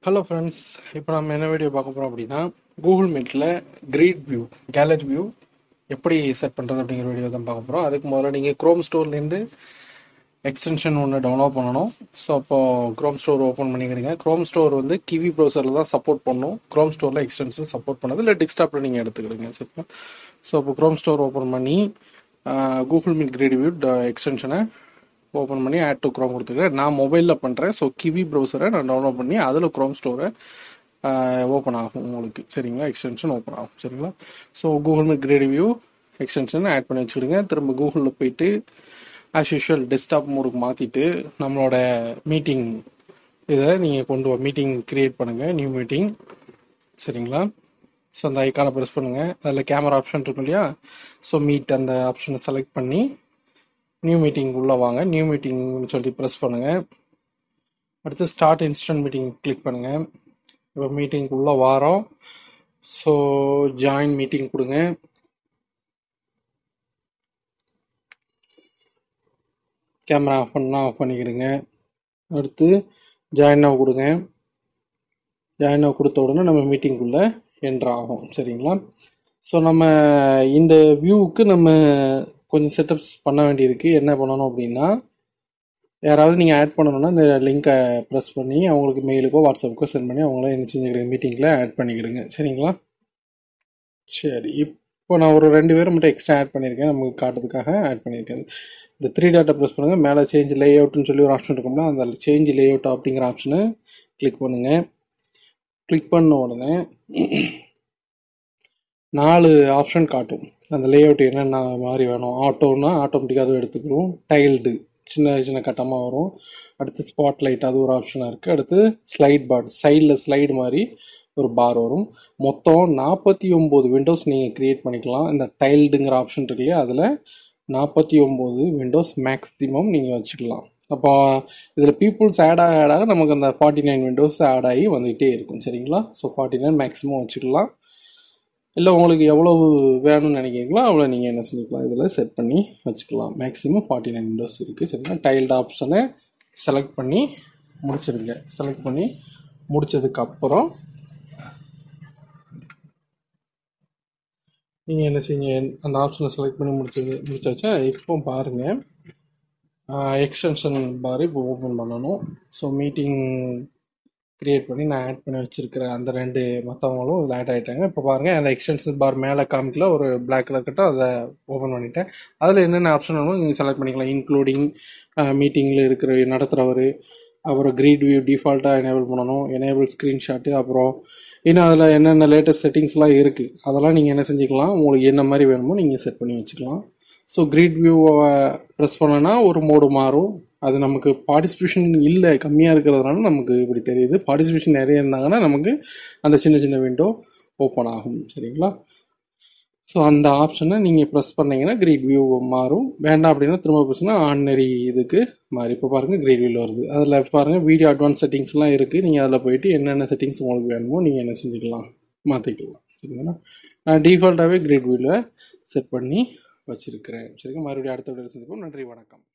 Hello friends, இப்போ நம்ம என்ன வீடியோ பார்க்க போகிறோம் அப்படின்னா கூகுள் மீட்டில் கிரீட் வியூ கேலரி வியூ எப்படி செட் பண்ணுறது அப்படிங்கிற வீடியோ தான் பார்க்க போகிறோம். அதுக்கு முதல்ல நீங்கள் க்ரோம் ஸ்டோர்லேருந்து எக்ஸ்டென்ஷன் ஒன்று டவுன்லோட் பண்ணணும். ஸோ அப்போது க்ரோம் ஸ்டோர் ஓப்பன் பண்ணிக்கிறீங்க. க்ரோம் ஸ்டோர் வந்து கிவி ப்ரௌசரில் தான் சப்போர்ட் பண்ணணும். க்ரோம் ஸ்டோரில் எக்ஸ்டென்ஷன் சப்போர்ட் பண்ணது இல்லை டெஸ்க்டாப்பில் நீங்கள் எடுத்துக்கிடுங்க. சரிங்களா? ஸோ அப்போ க்ரோம் ஸ்டோர் ஓப்பன் பண்ணி கூகுள் மீட் கிரீட் வியூ எக்ஸ்டென்ஷனை ஓப்பன் பண்ணி ஆட் டு க்ரோம் கொடுத்துக்கிறேன். நான் மொபைலில் பண்ணுறேன். ஸோ கிவி ப்ரௌசரை நான் டவுன்லோட் பண்ணி அதில் க்ரோம் ஸ்டோரை ஓப்பன் ஆகும் உங்களுக்கு. சரிங்களா? எக்ஸ்டென்ஷன் ஓப்பன் ஆகும். சரிங்களா? So Google Meet grid view extension add பண்ணி வச்சுக்கிடுங்க. திரும்ப கூகுளில் போயிட்டு ஆஸ் யூஷுவல் டெஸ்க்டாப் மோடுக்கு மாற்றிட்டு நம்மளோட மீட்டிங் இதை நீங்கள் கொண்டு மீட்டிங் க்ரியேட் பண்ணுங்கள். New meeting. சரிங்களா? ஸோ அந்த ஐக்கானை ப்ரெஸ் பண்ணுங்கள். அதில் கேமரா ஆப்ஷன் இருக்கும் இல்லையா? ஸோ மீட் அந்த ஆப்ஷனை செலக்ட் பண்ணி நியூ மீட்டிங் உள்ளே வாங்க. நியூ மீட்டிங்னு சொல்லி ப்ரெஸ் பண்ணுங்கள். அடுத்து ஸ்டார்ட் இன்ஸ்டன்ட் மீட்டிங் கிளிக் பண்ணுங்கள். இப்போ மீட்டிங் உள்ளே வாரோம். ஸோ ஜாயின் மீட்டிங் கொடுங்க. கேமரா ஆஃப் பண்ணால் ஆஃப் பண்ணிக்கிடுங்க. அடுத்து ஜாயின் ஆஃப் கொடுங்க. ஜாயின் ஆஃப் கொடுத்த உடனே நம்ம மீட்டிங்குள்ளே என்ட்ரு ஆகும். சரிங்களா? ஸோ நம்ம இந்த வியூவுக்கு நம்ம கொஞ்சம் செட்டப்ஸ் பண்ண வேண்டியிருக்கு. என்ன பண்ணணும் அப்படின்னா, யாராவது நீங்கள் ஆட் பண்ணணுன்னா இந்த லிங்க்கை ப்ரெஸ் பண்ணி அவங்களுக்கு மெயிலுக்கோ வாட்ஸ்அப்புக்கோ சென்ட் பண்ணி அவங்கள என்ன செஞ்சுக்கிடுங்க, மீட்டிங்கில் ஆட் பண்ணிக்கிடுங்க. சரிங்களா? சரி, இப்போ நான் ஒரு 2 பேரும் மட்டும் எக்ஸ்ட்ரா ஆட் பண்ணியிருக்கேன். நமக்கு காட்டுறதுக்காக ஆட் பண்ணியிருக்கேன். இந்த 3 டாட்டை ப்ரெஸ் பண்ணுங்கள். மேலே சேஞ்ச் லே அவுட்னு சொல்லி ஒரு ஆப்ஷன் இருக்கும்ல, அந்த சேஞ்ச் லே அவுட் அப்படிங்கிற ஆப்ஷனை கிளிக் பண்ணுங்கள். கிளிக் பண்ண உடனே 4 ஆப்ஷன் காட்டும். அந்த லே அவுட் என்னென்ன மாதிரி வேணும். ஆட்டோன்னா ஆட்டோமேட்டிக்காக அதுவும் எடுத்துக்கிறோம். டைல்டு சின்ன சின்ன கட்டமாக வரும். அடுத்து ஸ்பாட்லைட், அது ஒரு ஆப்ஷனாக இருக்குது. அடுத்து ஸ்லைட் பார், சைடில் ஸ்லைடு மாதிரி ஒரு பார் வரும். மொத்தம் 49 விண்டோஸ் நீங்கள் க்ரியேட் பண்ணிக்கலாம். இந்த டைல்டுங்கிற ஆப்ஷன் இருக்கு இல்லையா, அதில் 49 விண்டோஸ் மேக்ஸிமம் நீங்கள் வச்சுக்கலாம். அப்போ இதில் பீப்புள்ஸ் ஆட் ஆக நமக்கு அந்த 49 விண்டோஸ் ஆட் ஆகி வந்துகிட்டே இருக்கும். சரிங்களா? ஸோ 49 மேக்ஸிமம் வச்சுக்கலாம். இல்லை உங்களுக்கு எவ்வளவு வேணும்னு நினைக்கிறீங்களோ அவ்வளோ நீங்கள் என்ன செஞ்சுக்கலாம், இதில் செட் பண்ணி வச்சுக்கலாம். மேக்ஸிமம் 49 விண்டோஸ் இருக்குது. சரிங்களா? டைல்டு ஆப்ஷனை செலக்ட் பண்ணி முடிச்சிடுங்க. செலக்ட் பண்ணி முடித்ததுக்கப்புறம் நீங்கள் என்ன செய்யுங்க, அந்த ஆப்ஷனை செலக்ட் பண்ணி முடிச்சாச்சா? இப்போ பாருங்கள், எக்ஸ்டென்ஷன் பார் இப்போ ஓப்பன் பண்ணணும். ஸோ மீட்டிங் க்ரியேட் பண்ணி நான் ஆட் பண்ணி வச்சுருக்கிற அந்த 2 மற்றவங்களும் இதில் ஆட் ஆகிட்டாங்க. இப்போ பாருங்கள், அந்த எக்ஸ்டென்ஷன் பார் மேலே காமிக்கல ஒரு பிளாக் கலர் கட்டும், அதை ஓப்பன் பண்ணிட்டேன். அதில் என்னென்ன ஆப்ஷன் வேணும் நீங்கள் செலக்ட் பண்ணிக்கலாம். இன்க்ளூடிங் மீட்டிங்கில் இருக்கிற நடத்துகிறவர், அப்புறம் கிரீட் வியூ டிஃபால்ட்டாக எனேபிள் பண்ணணும், எனேபிள் ஸ்க்ரீன்ஷாட்டு, அப்புறம் இன்னும் அதில் என்னென்ன லேட்டஸ்ட் செட்டிங்ஸ்லாம் இருக்குது அதெல்லாம் நீங்கள் என்ன செஞ்சுக்கலாம், உங்களுக்கு என்ன மாதிரி வேணுமோ நீங்கள் செட் பண்ணி வச்சுக்கலாம். ஸோ கிரீட் வியூவை ப்ரெஸ் பண்ணோன்னா ஒரு மோடு மாறும். அது நமக்கு பார்ட்டிசிபேஷன் இல்லை, கம்மியாக இருக்கிறதுனால நமக்கு இப்படி தெரியுது. பார்ட்டிசிபேஷன் நிறைய இருந்தாங்கன்னா நமக்கு அந்த சின்ன சின்ன விண்டோ ஓப்பன் ஆகும். சரிங்களா? ஸோ அந்த ஆப்ஷனை நீங்கள் ப்ரெஸ் பண்ணிங்கன்னா கிரீட் வியூ மாறும். வேண்டாம் அப்படின்னா திரும்ப ப்ரெஸ்னா ஆர்டினரி இதுக்கு மாறி. இப்போ பாருங்கள் கிரீட் வியூவில் வருது. அதில் பாருங்கள் வீடியோ அட்வான்ஸ் செட்டிங்ஸ்லாம் இருக்குது. நீங்கள் அதில் போயிட்டு என்னென்ன செட்டிங்ஸ் உங்களுக்கு வேணுமோ நீங்கள் என்ன செஞ்சுக்கலாம், மாற்றிக்கலாம். சரிங்களா? நான் டிஃபால்ட்டாகவே கிரீட் வியூவில் செட் பண்ணி வச்சுருக்கிறேன். சரிங்க? மறுபடியும் அடுத்த வீடியோ செஞ்சுப்போம். நன்றி, வணக்கம்.